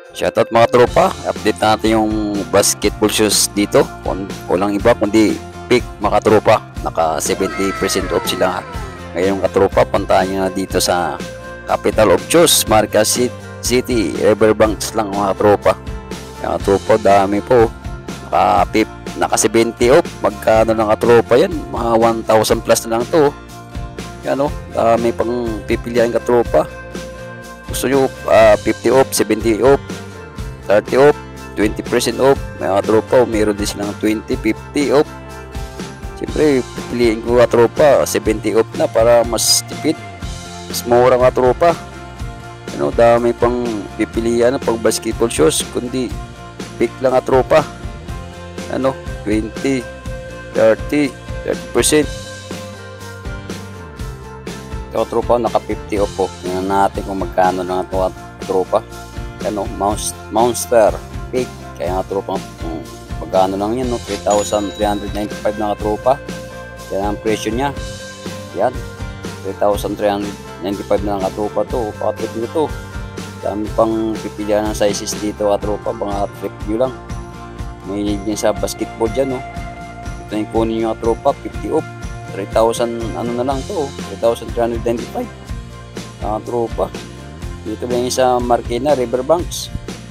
Shoutout mga tropa, update natin yung basketball shoes dito. Walang iba kundi Peak mga tropa. Naka 70% off sila. Ngayon mga tropa, puntahan nyo na dito sa Capital of Shoes, Marcas City, Riverbanks lang mga tropa. Mga tropa, dami po. Naka 70 off. Magkano lang mga tropa yan? Mga 1,000 plus na lang to. Yan o, dami pang pipilihan ka tropa. Gusto nyo 50 off, 70 off, 30 off, 20% off. Mga tropa, meron din silang 20, 50 off. Siyempre, pipiliin ko mga tropa 70 off na para mas tipid, mas mura mga tropa. Ano, dami pang pipilian pang basketball shoes, kundi Peak lang mga tropa. Ano, 20, 30, 30%. Ito tropa, naka 50 off po. Tingnan natin kung magkano lang ito tropa. Ano, Monster Peak. Kaya nga tropa, magkano lang yan, no? 3,395 na tropa. Yan ang presyo niya. Yan, 3,395 na tropa to. Patrip nyo to. Dami pang pipilian ng sizes dito tropa. Mga trip nyo lang. May need din sa basketball dyan, no? Ito yung kunin nyo tropa, 50 off. 3,000 ano na lang to, 3,395 mga tropa. Dito lang yung sa Marikina, Riverbanks.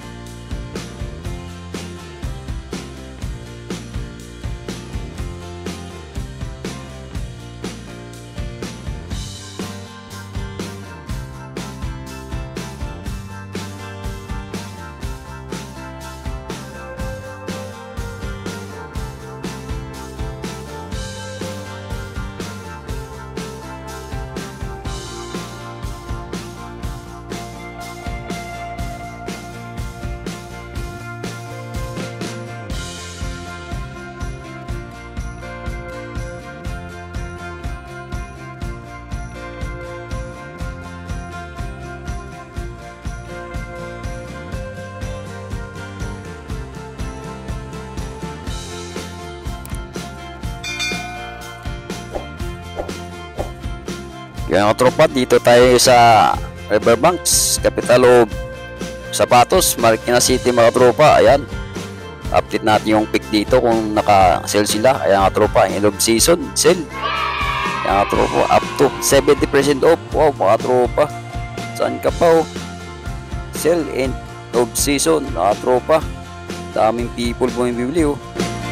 Kaya mga tropa, dito tayo sa Riverbanks, capital of sapatos, Marikina City mga tropa. Ayan, update natin yung Peak dito kung naka-sale sila. Ayan mga tropa, end of season sale. Ayan mga tropa, up to 70% off. Wow mga tropa, saan ka pa oh? Sale end of season mga tropa. Daming people bumibili oh.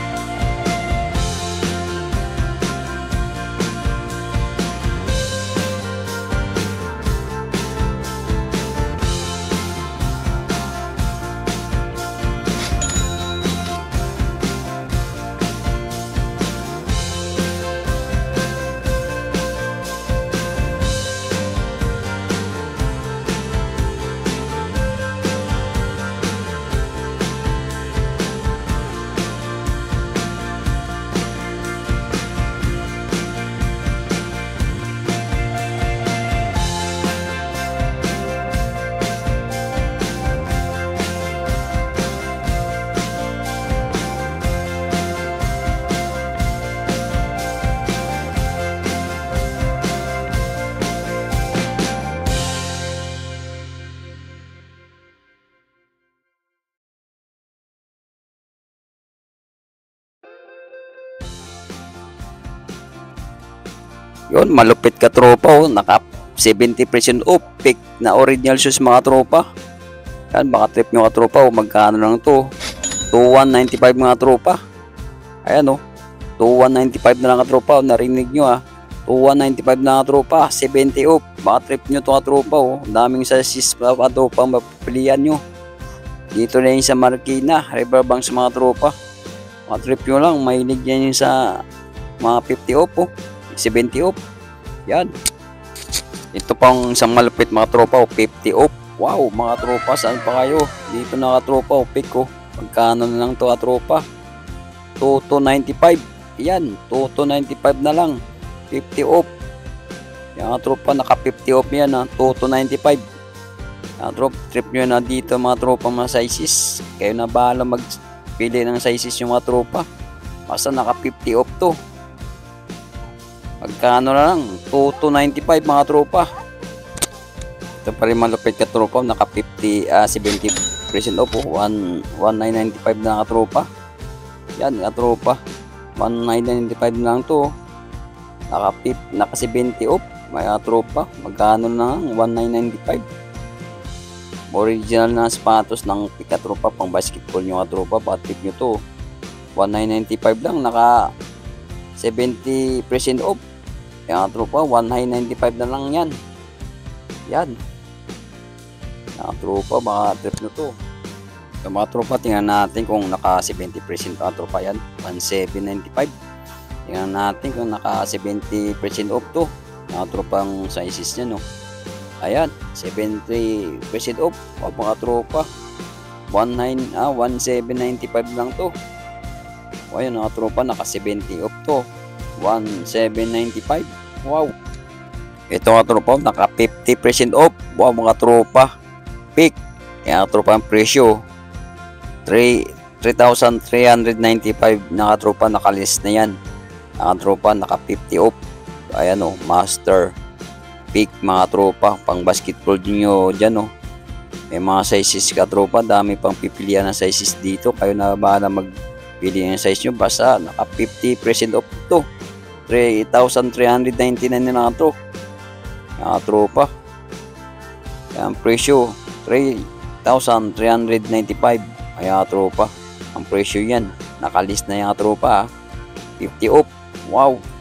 Yun, malupit ka tropa oh. Naka 70% off Peak na original shoes mga tropa. Yan, baka trip nyo ka tropa oh. Magkano lang to? 2,195 mga tropa. Ayan oh, 2,195 na lang ka tropa oh. Narinig nyo ah, 2,195 na ka tropa, 70 off. Baka trip nyo to ka tropa oh. Daming sizes pa tropa, mapapilian nyo. Dito na yung sa Marikina, Riverbanks mga tropa. Mga trip nyo lang, mahilig yan yung sa mga 50 off oh. 70 off. Yan. Ito pang isang malupit mga tropa, 50 off. Wow, mga tropa, saan pa kayo? Dito na ka tropa, Peak ko. Magkano na lang to ka tropa? 2,295. Yan, 2,295 na lang. 50 off. Yan mga tropa, naka 50 off yan ha. 2,295. Yan tropa, trip nyo na dito mga tropa, mga sizes. Kayo na bahala magpili ng sizes yung mga tropa. Basta naka 50 off to. Magkano na lang? 2,295 mga tropa. Ito pa rin malupit ka tropa. Naka 70 50% off, 1995 na katropa. Yan katropa, 1995 na lang to. Naka 70 off, may katropa, magkano na lang, 1995. Original na sapatos ng katropa, pang basketball nyo katropa, baka tip nyo to. 1995 lang, naka 70% off. Yan katropa, 1995 na lang yan. Yan. Yan katropa, baka trip nyo to. So mga tropa, tingnan natin kung naka 70% katropa yan, 1795. Tingnan natin kung naka 70% off to. Yan katropa ang sizes nya, no. Ayan, 70% off. Wag mga tropa, 1795 lang to. O ayun mga tropa, naka 70 off to, 1795. Wow. Ito mga tropa, naka 50% off. Wow mga tropa, pick. Yan mga tropa ang presyo, 3,395 na katropa, nakalist na yan. Mga tropa, naka 50 off. Ayan o, master pick mga tropa, pang basketball nyo dyan o. May mga sizes katropa, dami pang pipilian ng sizes dito. Kayo na bahala magpili ng size nyo, basta naka 50% off to. 3,399 na to mga tropa. Ang presyo 3,395. Ayan tropa, ang presyo yan, nakalist na yung tropa, 50 off. Wow.